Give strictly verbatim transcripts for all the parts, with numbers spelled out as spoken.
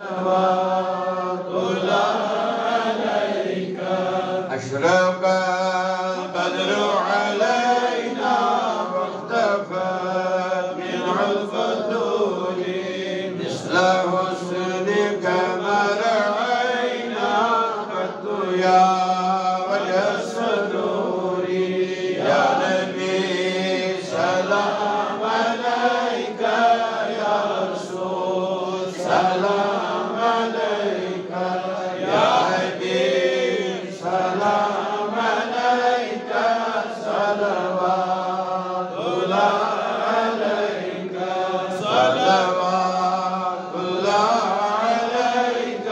صلوات الله عليك. أشرق البدر علينا واختفت منه الفتور مثل حسنك ما رأينا قط يا وجه الصدور. يا نبي سلام عليك، يا رسول سلام عليك، يا حبيب سلام عليك. صلوات الله عليك، صلوات الله عليك،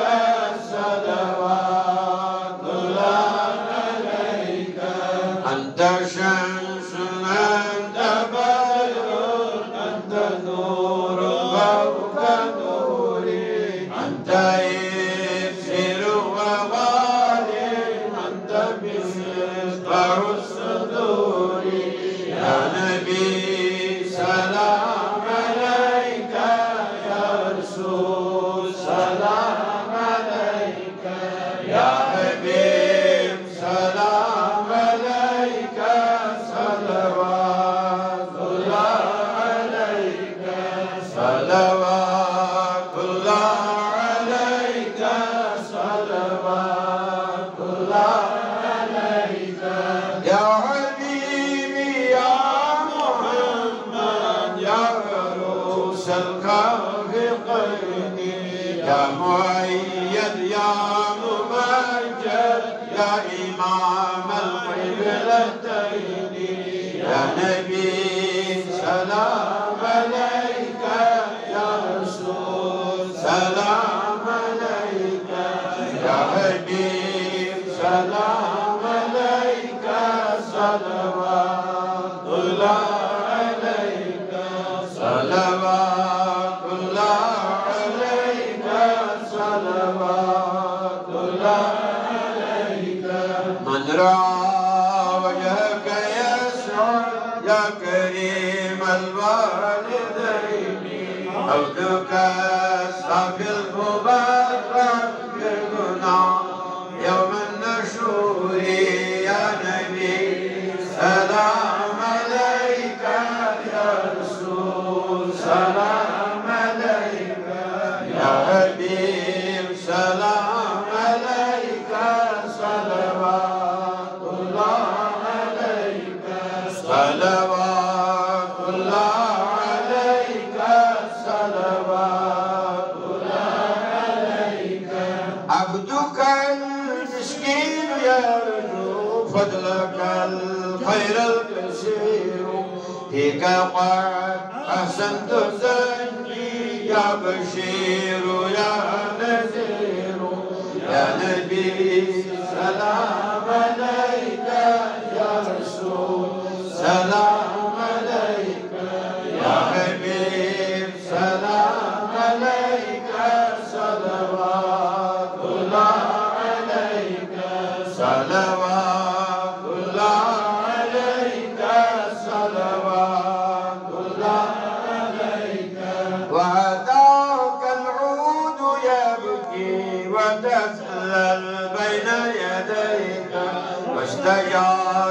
صلوات الله عليك. أنت شمس أنت بدر أنت نور فوق نوري. أنت إبصر وغال أنت مصباح الصدور. يا نبي سلام عليك، يا رسول سلام عليك، يا حبيب سلام عليك. صلوات الله عليك، صلوات الله عليك، صلوات الله عليك. يا حبيبي يا محمد، يا عروس الخافقين، يا مؤيد يا ممجد، يا إمام القبلتين. يا نبي سلام عليك، يا رسول سلام عليك، يا حبيب سلام عليك. صلوات الله عليك، صلوات الله عليك، صلوات الله عليك. من رأى وجهك يسعد يا كريم الوالدين. عبدك الصافي المبارك بالغنى يوم النشور. يا نبي سلام عليك، يا رسول سلام عليك، يا حبيب سلام عليك. صلوات الله عليك، صلوات الله عليك، صلوات الله عليك. عبدك المسكين يرجو فضلك الخير الكثير. فيك قد أحسنت ظني يا بشير يا نذير. يا نبي سلام عليك، يا رسول سلام عليك، يا حبيب سلام عليك. صلوات الله عليك، صلوات الله عليك، صلوات الله عليك. وأتاك العود يبكي وتسلل بين يديك، واشتجار